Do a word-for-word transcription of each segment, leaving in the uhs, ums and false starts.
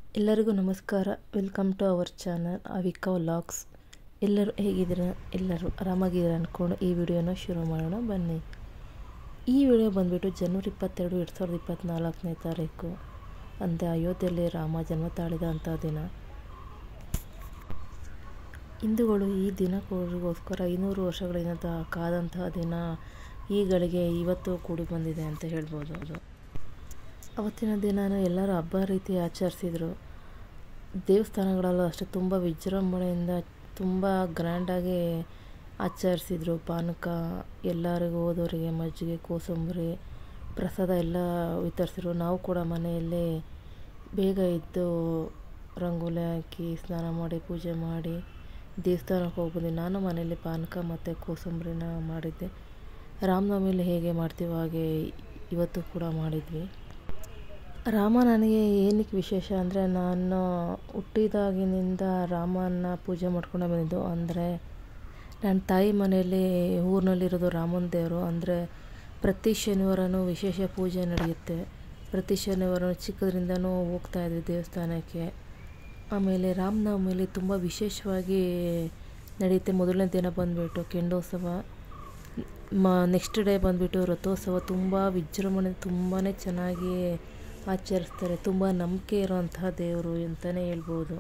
ಎಲ್ಲರಿಗೂ ನಮಸ್ಕಾರ. Welcome to our channel Avika vlogs. ಎಲ್ಲರೂ ಹೇಗಿದ್ದೀರ? ಎಲ್ಲರೂ ಆರಾಮಾಗಿದ್ದೀರ ಅಂದ್ಕೊಂಡು ಈ ವಿಡಿಯೋನ ಶುರು ಮಾಡೋಣ ಬನ್ನಿ. ಈ ವಿಡಿಯೋ ಬಂದುಬಿಟ್ಟು ಜನವರಿ ಇಪ್ಪತ್ತೆರಡು ಎರಡು ಸಾವಿರದ ಇಪ್ಪತ್ತ್ನಾಲ್ಕನೇ ತಾರೀಕು ಅಂದರೆ ಅಯೋಧ್ಯೆಯಲ್ಲಿ ರಾಮ ಜನ್ಮ ತಾಳಿದಂಥ ದಿನ. ಹಿಂದೂಗಳು ಈ ದಿನಕ್ಕೋಸ್ಕರ ಐನೂರು ವರ್ಷಗಳಿಂದ ಕಾದಂತಹ ದಿನ ಈಗಳಿಗೆ ಇವತ್ತು ಕೂಡಿ ಬಂದಿದೆ ಅಂತ ಹೇಳ್ಬೋದು. ಅವತ್ತಿನ ದಿನ ಎಲ್ಲರೂ ಹಬ್ಬ ರೀತಿ ಆಚರಿಸಿದರು. ದೇವಸ್ಥಾನಗಳಲ್ಲೂ ಅಷ್ಟೇ ತುಂಬ ವಿಜೃಂಭಣೆಯಿಂದ ತುಂಬ ಗ್ರ್ಯಾಂಡಾಗಿ ಆಚರಿಸಿದರು. ಪಾನಕ ಎಲ್ಲರಿಗೂ ಹೋದವರಿಗೆ ಮಜ್ಜಿಗೆ ಕೋಸಂಬರಿ ಪ್ರಸಾದ ಎಲ್ಲ ವಿತರಿಸಿದ್ರು. ನಾವು ಕೂಡ ಮನೆಯಲ್ಲೇ ಬೇಗ ಇದ್ದು ರಂಗೋಲಿ ಹಾಕಿ ಸ್ನಾನ ಮಾಡಿ ಪೂಜೆ ಮಾಡಿ ದೇವಸ್ಥಾನಕ್ಕೆ ಹೋಗ್ಬಂದು ನಾನು ಮನೆಯಲ್ಲಿ ಪಾನಕ ಮತ್ತು ಕೋಸಂಬರಿನ ಮಾಡಿದ್ದೆ. ರಾಮನವಮಿಯಲ್ಲಿ ಹೇಗೆ ಮಾಡ್ತೀವೋ ಹಾಗೆ ಇವತ್ತು ಕೂಡ ಮಾಡಿದ್ವಿ. ರಾಮ ನನಗೆ ಏನಕ್ಕೆ ವಿಶೇಷ ಅಂದರೆ, ನಾನು ಹುಟ್ಟಿದಾಗಿನಿಂದ ರಾಮನ ಪೂಜೆ ಮಾಡ್ಕೊಂಡು ಬಂದಿದ್ದು. ಅಂದರೆ ನನ್ನ ತಾಯಿ ಮನೆಯಲ್ಲಿ ಊರಿನಲ್ಲಿರೋದು ರಾಮನ ದೇವರು. ಅಂದರೆ ಪ್ರತಿ ಶನಿವಾರನೂ ವಿಶೇಷ ಪೂಜೆ ನಡೆಯುತ್ತೆ. ಪ್ರತಿ ಶನಿವಾರ ಚಿಕ್ಕದ್ರಿಂದನೂ ಹೋಗ್ತಾಯಿದ್ವಿ ದೇವಸ್ಥಾನಕ್ಕೆ. ಆಮೇಲೆ ರಾಮನವಮಿಯಲ್ಲಿ ತುಂಬ ವಿಶೇಷವಾಗಿ ನಡೆಯುತ್ತೆ. ಮೊದಲನೇ ದಿನ ಬಂದುಬಿಟ್ಟು ಕೆಂಡೋತ್ಸವ, ಮ ನೆಕ್ಸ್ಟ್ ಡೇ ಬಂದುಬಿಟ್ಟು ರಥೋತ್ಸವ. ತುಂಬ ವಿಜೃಂಭಣೆ ತುಂಬಾ ಚೆನ್ನಾಗಿ ಆಚರಿಸ್ತಾರೆ. ತುಂಬ ನಂಬಿಕೆ ಇರೋವಂತಹ ದೇವರು ಅಂತಲೇ ಹೇಳ್ಬೋದು.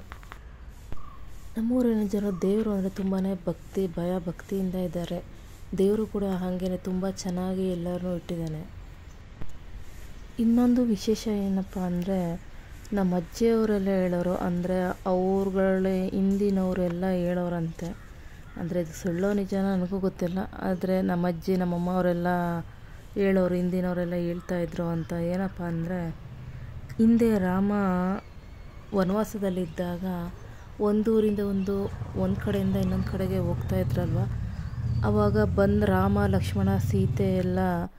ನಮ್ಮೂರಿನ ಜನ ದೇವರು ಅಂದರೆ ತುಂಬಾ ಭಕ್ತಿ ಭಯ ಭಕ್ತಿಯಿಂದ ಇದ್ದಾರೆ. ದೇವರು ಕೂಡ ಹಾಗೇ ತುಂಬ ಚೆನ್ನಾಗಿ ಎಲ್ಲರನ್ನೂ ಇಟ್ಟಿದ್ದಾನೆ. ಇನ್ನೊಂದು ವಿಶೇಷ ಏನಪ್ಪ ಅಂದರೆ, ನಮ್ಮ ಅಜ್ಜಿಯವರೆಲ್ಲ ಹೇಳೋರು, ಅಂದರೆ ಅವ್ರುಗಳೇ ಹಿಂದಿನವರೆಲ್ಲ ಹೇಳೋರಂತೆ. ಅಂದರೆ ಇದು ಸುಳ್ಳೋ ನಿಜನ ನನಗೂ ಗೊತ್ತಿಲ್ಲ, ಆದರೆ ನಮ್ಮ ಅಜ್ಜಿ ನಮ್ಮಮ್ಮ ಅವರೆಲ್ಲ ಹೇಳೋರು, ಹಿಂದಿನವರೆಲ್ಲ ಹೇಳ್ತಾಯಿದ್ರು ಅಂತ. ಏನಪ್ಪ ಅಂದರೆ, ಹಿಂದೆ ರಾಮ ವನವಾಸದಲ್ಲಿದ್ದಾಗ ಒಂದೂರಿಂದ ಒಂದು ಒಂದು ಕಡೆಯಿಂದ ಇನ್ನೊಂದು ಕಡೆಗೆ ಹೋಗ್ತಾಯಿದ್ರಲ್ವ, ಆವಾಗ ಬಂದು ರಾಮ ಲಕ್ಷ್ಮಣ ಸೀತೆ ಎಲ್ಲ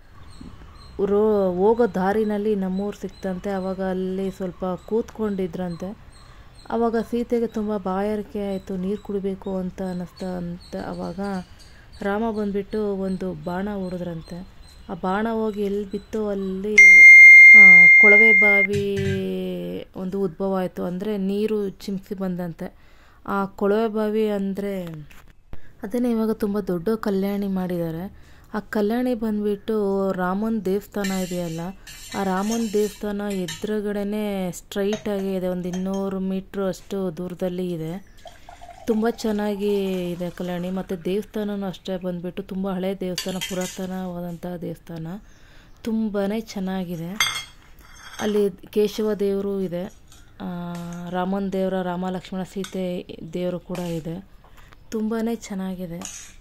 ರೋ ಹೋಗೋ ದಾರಿನಲ್ಲಿ ನಮ್ಮೂರು ಸಿಕ್ತಂತೆ. ಆವಾಗ ಅಲ್ಲಿ ಸ್ವಲ್ಪ ಕೂತ್ಕೊಂಡಿದ್ರಂತೆ. ಆವಾಗ ಸೀತೆಗೆ ತುಂಬ ಬಾಯಾರಿಕೆ ಆಯಿತು, ನೀರು ಕುಡಿಬೇಕು ಅಂತ ಅನ್ನಿಸ್ತಾ ಅಂತ. ಆವಾಗ ರಾಮ ಬಂದುಬಿಟ್ಟು ಒಂದು ಬಾಣ ಹೊಡೆದ್ರಂತೆ. ಆ ಬಾಣ ಹೋಗಿ ಎಲ್ಲಿ ಬಿತ್ತೋ ಅಲ್ಲಿ ಕೊಳವೆ ಬಾವಿ ಒಂದು ಉದ್ಭವ ಆಯಿತು. ಅಂದರೆ ನೀರು ಚಿಮ್ಕಿ ಬಂದಂತೆ. ಆ ಕೊಳವೆ ಬಾವಿ ಅಂದರೆ ಅದನ್ನೇ ಇವಾಗ ತುಂಬ ದೊಡ್ಡ ಕಲ್ಯಾಣಿ ಮಾಡಿದ್ದಾರೆ. ಆ ಕಲ್ಯಾಣಿ ಬಂದುಬಿಟ್ಟು ರಾಮನ ದೇವಸ್ಥಾನ ಇದೆಯಲ್ಲ, ಆ ರಾಮನ ದೇವಸ್ಥಾನ ಎದುರುಗಡೆನೇ ಸ್ಟ್ರೈಟಾಗಿ ಇದೆ. ಒಂದು ಇನ್ನೂರು ಮೀಟ್ರು ಅಷ್ಟು ದೂರದಲ್ಲಿ ಇದೆ. ತುಂಬ ಚೆನ್ನಾಗಿ ಇದೆ ಕಲ್ಯಾಣಿ. ಮತ್ತು ದೇವಸ್ಥಾನವೂ ಅಷ್ಟೇ ಬಂದುಬಿಟ್ಟು ತುಂಬ ಹಳೆಯ ದೇವಸ್ಥಾನ, ಪುರಾತನವಾದಂಥ ದೇವಸ್ಥಾನ, ತುಂಬಾ ಚೆನ್ನಾಗಿದೆ. ಅಲ್ಲಿ ಕೇಶವ ದೇವರು ಇದೆ, ರಾಮನ ದೇವರ ರಾಮ ಲಕ್ಷ್ಮಣ ಸೀತೆ ದೇವರು ಕೂಡ ಇದೆ. ತುಂಬಾ ಚೆನ್ನಾಗಿದೆ.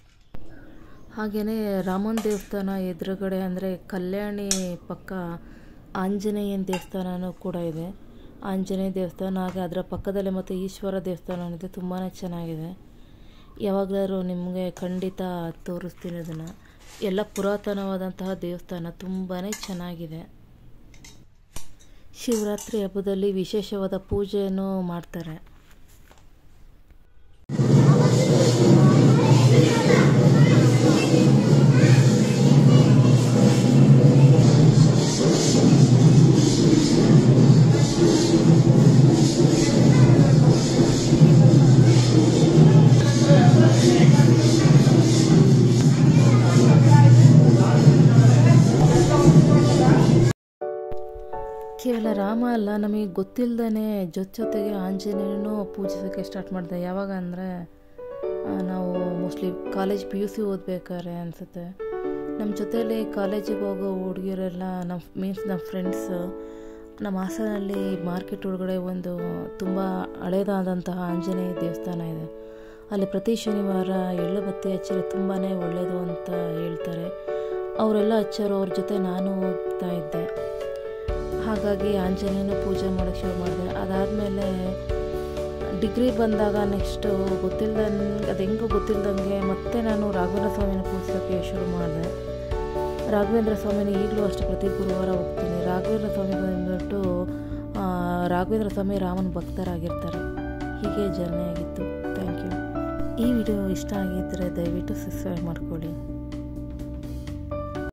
ಹಾಗೆಯೇ ರಾಮನ ದೇವಸ್ಥಾನ ಎದುರುಗಡೆ ಅಂದರೆ ಕಲ್ಯಾಣಿ ಪಕ್ಕ ಆಂಜನೇಯನ ದೇವಸ್ಥಾನವೂ ಕೂಡ ಇದೆ. ಆಂಜನೇಯ ದೇವಸ್ಥಾನ ಹಾಗೆ ಅದರ ಪಕ್ಕದಲ್ಲೇ ಮತ್ತು ಈಶ್ವರ ದೇವಸ್ಥಾನ ಇದೆ. ತುಂಬಾ ಚೆನ್ನಾಗಿದೆ. ಯಾವಾಗಲಾದ್ರೂ ನಿಮಗೆ ಖಂಡಿತ ತೋರಿಸ್ತೀನಿ ಅದನ್ನು. ಎಲ್ಲ ಪುರಾತನವಾದಂತಹ ದೇವಸ್ಥಾನ ತುಂಬಾ ಚೆನ್ನಾಗಿದೆ. ಶಿವರಾತ್ರಿ ಹಬ್ಬದಲ್ಲಿ ವಿಶೇಷವಾದ ಪೂಜೆಯನ್ನು ಮಾಡ್ತಾರೆ. ಕೇವಲ ರಾಮ ಅಲ್ಲ, ನಮಗೆ ಗೊತ್ತಿಲ್ಲದೇ ಜೊತೆ ಜೊತೆಗೆ ಆಂಜನೇಯನೂ ಪೂಜಿಸೋಕ್ಕೆ ಸ್ಟಾರ್ಟ್ ಮಾಡಿದೆ. ಯಾವಾಗ ಅಂದರೆ, ನಾವು mostly college P U C ಓದಬೇಕಾದ್ರೆ ಅನಿಸುತ್ತೆ. ನಮ್ಮ ಜೊತೆಯಲ್ಲಿ ಕಾಲೇಜಿಗೆ ಹೋಗೋ ಹುಡುಗಿಯರೆಲ್ಲ ನಮ್ಮ ಮೀನ್ಸ್ ನಮ್ಮ ಫ್ರೆಂಡ್ಸು ನಮ್ಮ ಹಾಸನಲ್ಲಿ ಮಾರ್ಕೆಟ್ ಒಳಗಡೆ ಒಂದು ತುಂಬ ಹಳೇದಾದಂತಹ ಆಂಜನೇಯ ದೇವಸ್ಥಾನ ಇದೆ. ಅಲ್ಲಿ ಪ್ರತಿ ಶನಿವಾರ ಎಳ್ಳು ಬತ್ತಿ ಹಚ್ಚಿದ್ರೆ ತುಂಬಾ ಒಳ್ಳೆಯದು ಅಂತ ಹೇಳ್ತಾರೆ. ಅವರೆಲ್ಲ ಹಚ್ಚೋರು, ಅವ್ರ ಜೊತೆ ನಾನು ಹೋಗ್ತಾ ಇದ್ದೆ. ಹಾಗಾಗಿ ಆಂಜನೇಯನ ಪೂಜೆ ಮಾಡೋಕ್ಕೆ ಶುರು ಮಾಡಿದೆ. ಅದಾದಮೇಲೆ ಡಿಗ್ರಿ ಬಂದಾಗ ನೆಕ್ಸ್ಟು ಗೊತ್ತಿಲ್ದಂಗೆ ಅದು ಹೆಂಗೂ ಗೊತ್ತಿಲ್ದಂಗೆ ಮತ್ತೆ ನಾನು ರಾಘವೇಂದ್ರ ಸ್ವಾಮಿನ ಪೂಜಿಸೋಕ್ಕೆ ಶುರು ಮಾಡಿದೆ. ರಾಘವೇಂದ್ರ ಸ್ವಾಮಿನ ಈಗಲೂ ಅಷ್ಟೇ ಪ್ರತಿ ಗುರುವಾರ ಹೋಗ್ತೀನಿ. ರಾಘವೇಂದ್ರ ಸ್ವಾಮಿ ಬಂದುಬಿಟ್ಟು ರಾಘವೇಂದ್ರ ಸ್ವಾಮಿ ರಾಮನ ಭಕ್ತರಾಗಿರ್ತಾರೆ. ಹೀಗೆ ಜರ್ನಿ ಆಗಿತ್ತು. Thank you. ಈ ವಿಡಿಯೋ ಇಷ್ಟ ಆಗಿದ್ದರೆ ದಯವಿಟ್ಟು ಸಬ್ಸ್ಕ್ರೈಬ್ ಮಾಡ್ಕೊಳ್ಳಿ.